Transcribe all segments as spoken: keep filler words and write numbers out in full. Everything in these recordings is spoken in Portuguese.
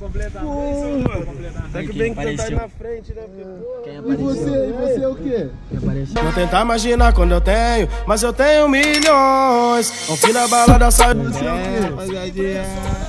completar. Tem que bem que tentar ir na frente, né? E você, e você é o quê? Vou tentar imaginar quando eu tenho, mas eu tenho milhões. Um fim da balada sai do céu. É, rapaziadinha.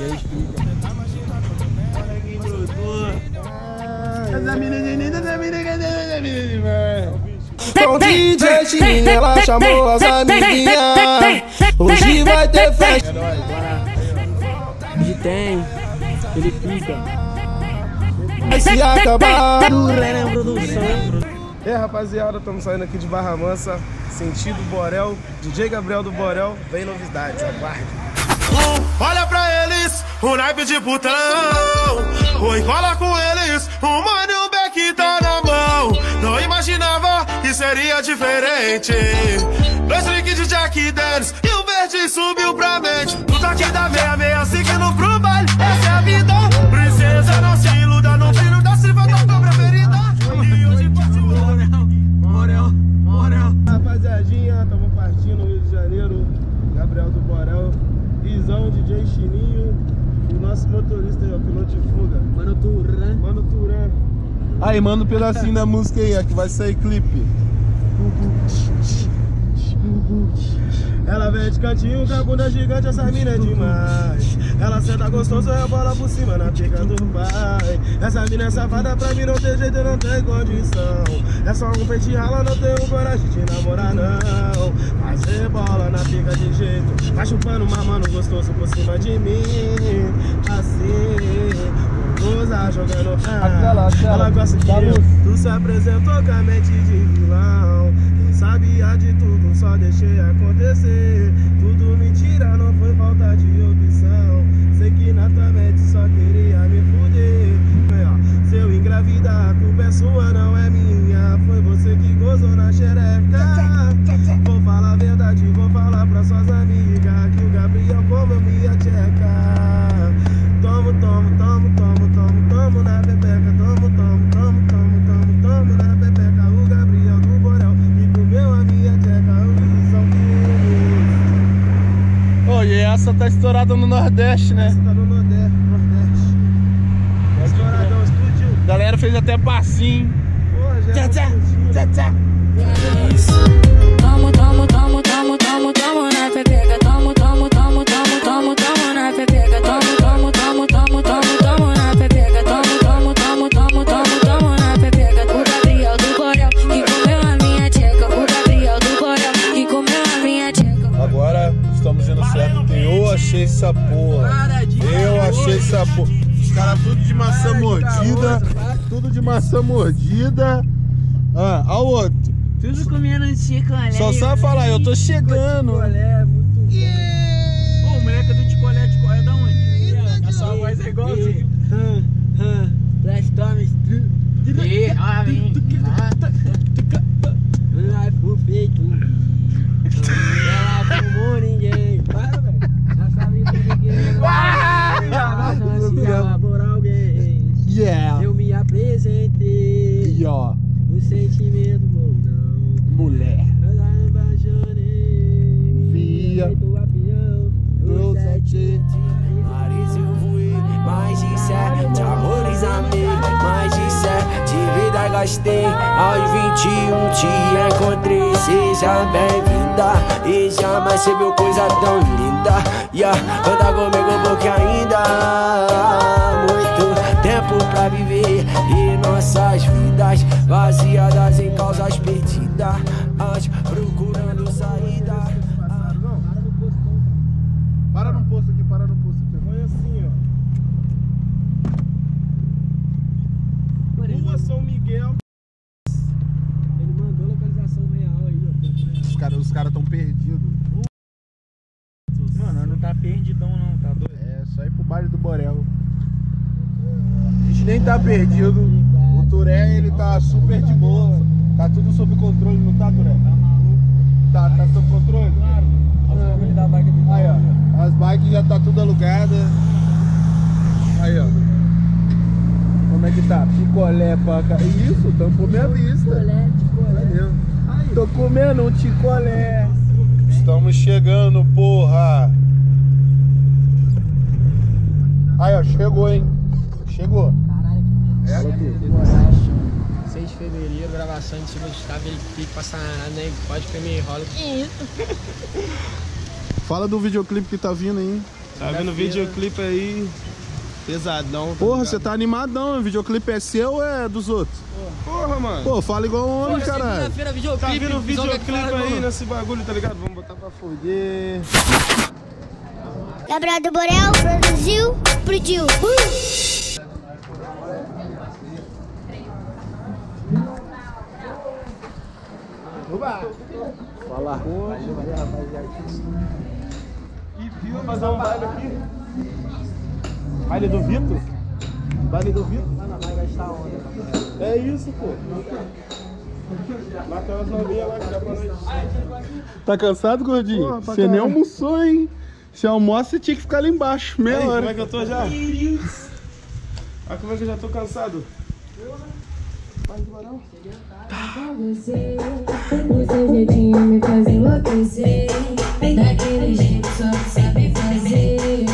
Então D J Chininho, ela chamou as amiguinhas. Hoje vai ter festa. Hoje tem, ele pica. Vai se acabar. Durana produção. E aí, rapaziada, estamos saindo aqui de Barra Mansa, sentido Borel, D J Gabriel do Borel, vem novidades, aguarde. Olha pra eles, o naipe de putão. Oi, cola com eles, o mano e o beck tá na mão. Não imaginava que seria diferente. Dois drinks de Jack Daniels e o verde subiu pra mente. No toque da meia, meia, seguindo pro baile, essa é a vida. Princesa, não se iluda, no filho da Silva, da tua preferida. E hoje pode o Morel, Morel, Morel. Rapaziadinha, tamo partindo no Rio de Janeiro. Gabriel do Borel, Izão, D J Chininho. E o nosso motorista aí, ó, piloto de fuga. Mano Turan. Mano Turan. Aí, manda um pedacinho da música aí, ó, que vai sair clipe. Ela vem de cantinho, com a bunda gigante, essa mina é demais. Ela senta gostoso, rebola por cima na pica do pai. Essa mina é safada, pra mim não tem jeito, não tem condição. É só um peixe rala, não tenho coragem de namorar não. Mas rebola na pica de jeito, vai chupando mamando gostoso por cima de mim. Assim, goza jogando Aquela, aquela, ela gosta que eu, tu se apresentou com a mente de vilão. Quem sabia de tudo, só deixei acontecer. Tudo mentira, não foi falta de opção. Sei que na tua mente só queria me fuder. Se eu engravidar, a culpa é sua, não é minha. Foi você que gozou na xereca. Vou falar a verdade, vou falar pra suas amigas que o Gabriel comeu minha tcheca. Tomo, tomo, tomo, tomo, tomo, tomo na pepeca. Tomo, tomo, tomo, tomo, tomo, tomo na pepeca. O Gabriel do Borel que comeu a minha tcheca. O São Feliz. Ô, e essa tá estourada no Nordeste, né? Essa tá no Nordeste, Nordeste. Estouradão, explodiu. A galera fez até passinho. Porra, já Tchá, explodiu. tchá, tchá. Tomo, tomo, tomo, tomo, tomo, tomo na pepeca. Tomo, tomo, tomo, tomo, tomo, tomo na pepeca. Tomo, tomo, tomo, tomo, tomo, tomo na pepeca. Tomo, tomo, tomo, tomo, tomo, tomo na pepeca. O Gabriel do Borel que comeu a minha tcheca. O Gabriel do Borel que comeu a minha tcheca. Agora estamos indo certo, porque eu achei essa porra. Eu achei essa porra. Os caras tudo de maçã mordida. Tudo de maçã mordida. Ah, ao outro. Tudo comendo um chicolé. Só sabe falar, eu tô chegando. Chicolé, muito bom. Yeah. Ô, moleque do chicolé, chicolé da onde? Essa voz é igualzinho. Flash Thomas. E, ah, vem. Lá pro peito. Ela fumou ninguém. Para, velho. Já sabe que ninguém. Não se chama por alguém. Yeah. Eu me apresentei. E ó, O sentimento bom não. mulher. Eu já apaixonei. Via. Do avião. Do sete. Paris eu voei, mais de sete amores amei, mais de sete vida gastei. Aos vinte e um te encontrei, seja bem-vinda. E jamais você viu coisa tão linda. Yeah, anda comigo porque ainda há muito tempo pra viver. E nossas vidas vaziadas em causas perdidas, procurando saída. Para no posto aqui, para no posto aqui. Foi assim, ó. Rua São Miguel. Ele mandou localização real aí, ó. Os caras os cara tão perdidos. Mano, não tá perdidão não, tá doido? É, só ir pro baile do Borel. A gente nem tá perdido. O Turé, ele tá super de boa. Tá tudo sob controle, não tá, Turé? Tá maluco? Tá, tá sob controle? Claro. A família da bike de Aí, ó. As bikes já tá tudo alugada. Aí, ó. Como é que tá? Picolé pra cá. Isso, tampou minha vista. Chicolé, chicolé. Valeu. Tô comendo um chicolé. Estamos chegando, porra. Aí, ó, chegou, hein? Chegou. Caralho, que Fala tudo. seis de fevereiro, gravação de segundo estado, ele clipe passar nada, né? Pode comer rola. Que isso? Fala do videoclipe que tá vindo aí. Tá vendo o videoclipe aí? Pesadão. Porra, você tá animadão. O videoclipe é seu ou é dos outros? Porra, mano. Pô, fala igual um homem, caralho. Segunda-feira, videoclipe. Tá vindo videoclipe fala, aí mano. nesse bagulho, tá ligado? Vamos botar pra foder. Gabriel do Borel produziu, explodiu. Uh! Fala. E viu, fazer um baile aqui. Baile do Vitor? Baile do Vitor? Mano, vai gastar onda. É isso, pô. Lá tem umas novinhas lá que dá pra nós. Tá cansado, gordinho? Porra, pra Você nem caralho. almoçou, hein? Se almoça, você tinha que ficar ali embaixo, meia Aí, hora. como é que eu tô já? Olha como é que eu já tô cansado. Você, o seu jeitinho me faz enlouquecer. Daquele jeito só que sabe fazer.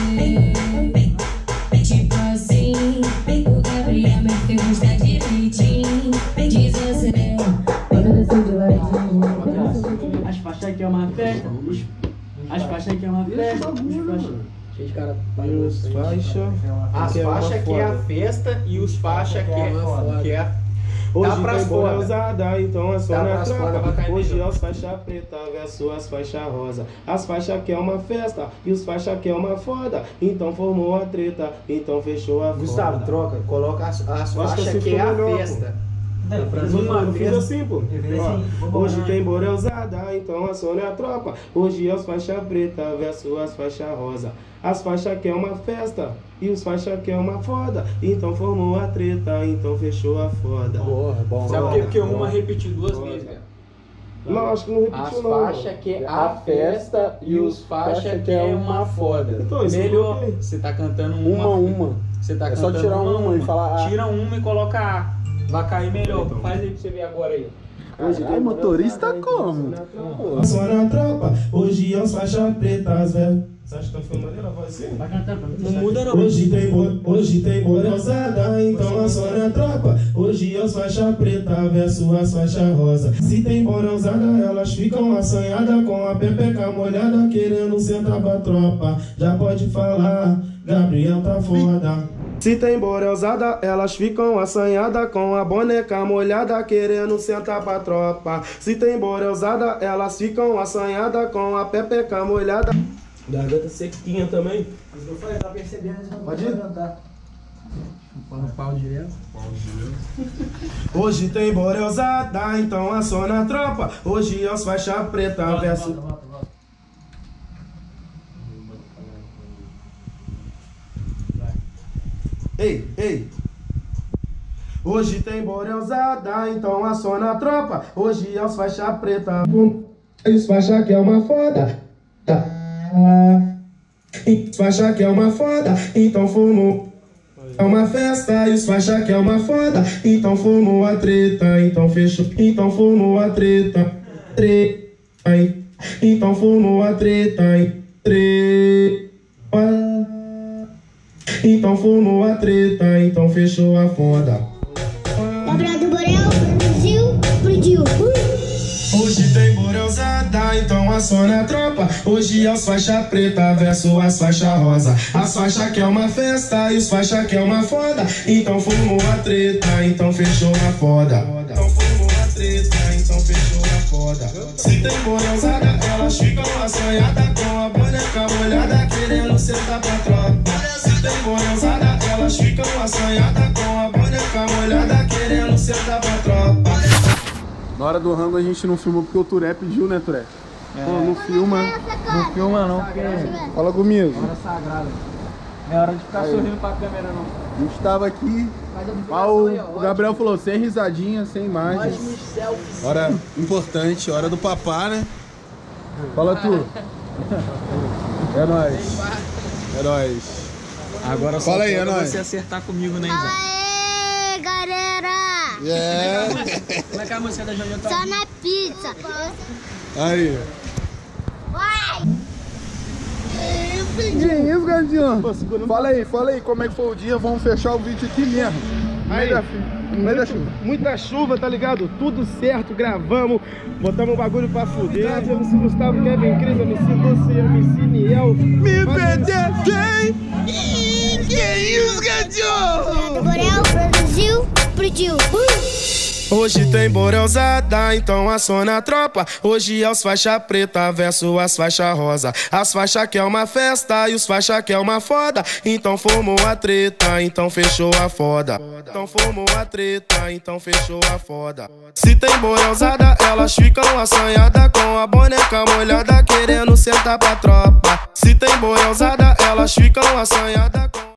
Tipo assim, o Gabriel me fez gostar direitinho. Desacelera, quando desceu de ladinho. As faixas aqui é uma festa. os- As faixas aqui é uma festa. Os faixas. Cheio de cara. Os faixa. As que é uma faixas que é a foda. festa e os faixas que é foda. que é Hoje pras tem bola foda. usada, então é só Dá na pras foda, vai tropa. cair Hoje melhor. é os faixa preta versus as faixa rosa. As faixas que é uma festa e os faixa que é uma foda. Então formou a treta, então fechou a Gustavo, foda. troca, coloca as, as Acho que faixas assim que é a ficou melhor, festa. Uma eu fiz festa. assim, pô. Ó, hoje tem bora usada, então a Sônia é a tropa. Hoje é os faixa preta versus as faixa rosa. As faixas que é uma festa e os faixa que é uma foda. Então formou a treta, então fechou a foda. Porra, bom. Sabe por quê? Porque Bom. uma repetiu duas vezes, velho. Não, acho que não repetiu As não. faixas que é a festa e os faixas que é uma foda. Então, isso Melhor, eu coloquei. você tá cantando uma. Uma, uma. Você tá É só cantando tirar uma e falar A. Tira uma e coloca A. Vai cair melhor. Faz aí pra você ver agora aí. Hoje tem motorista como? A Sônia é a tropa, hoje é os faixa pretas, velho. Você acha que tá ficando maneira a voz assim? Vai cantando, não muda não. Hoje tem, bo- hoje tem borelzada, então a Sônia é a tropa. Hoje é os faixa preta versus as faixa rosa. Se tem borelzada, elas ficam assanhadas com a pepeca molhada, querendo sentar pra tropa. Já pode falar, Gabriel tá foda. Se tem borelzada, elas ficam assanhadas com a boneca molhada, querendo sentar pra tropa. Se tem borelzada, elas ficam assanhadas com a pepeca molhada. Garganta sequinha também. Tá percebendo? Pode ir? No pau direto. Hoje tem borelzada, então a só na tropa. Hoje é os faixa preta versus. Volta, volta, volta. Ei, ei. Hoje tem borelzada, então a só na tropa. Hoje é os faixa preta. Os faixa que é uma foda. Tá. Os faixa que é uma foda, então fumo. É uma festa e os faixa que é uma foda, então formou a treta, então fechou, então formou a treta, treta, ai. Então formou a treta, ai. Treta, então formou a treta, então fechou a foda. Gabriel do Borel produziu, explodiu. Uh! Hoje tem borelzada, então a só na tropa. Hoje é os faixa preta versus as faixa rosa. As faixa que é uma festa e os faixa que é uma foda. Então formou a treta, então fechou a foda. Então formou a treta, então fechou a foda. Se tem borelzada, elas ficam assanhadas com a boneca molhada, querendo sentar pra tropa. Se tem borelzada, elas ficam assanhadas com a boneca molhada, querendo sentar pra tropa. Na hora do rango a gente não filmou porque o Turé pediu, né, Turé? É. Pô, não filma. Não filma não, porque é Fala comigo. hora sagrada. Não é hora de ficar sorrindo pra câmera não. A gente tava aqui, Faz a mas divulgação aí, ó. o, o Gabriel falou sem risadinha, sem imagens. Ótimos selfies. Hora importante, hora do papá, né? Fala tu. É nóis. É nóis. Agora só Fala aí, falta é nóis. você acertar comigo, né, Fala Isa? aí, galera! É. Como é que é a música da Jojo? Só na pizza. Aí. Vai! Que isso, grandinho. Fala aí, fala aí como é que foi o dia. Vamos fechar o vídeo aqui mesmo. Aí, muita chuva. Muita chuva, tá ligado? Tudo certo, gravamos, botamos o bagulho pra fuder. M C Gustavo, Kevin Cris, M C Doce, M C Niel. Me perder quem? Que isso, cachorro? Do Borel produziu, explodiu. Hoje tem borelzada, então aciona a tropa. Hoje é os faixa preta versus as faixa rosa. As faixa que é uma festa e os faixa que é uma foda. Então formou a treta, então fechou a foda. Então formou a treta, então fechou a foda. Se tem borelzada, elas ficam assanhadas com a boneca molhada, querendo sentar pra tropa. Se tem borelzada, elas ficam assanhadas com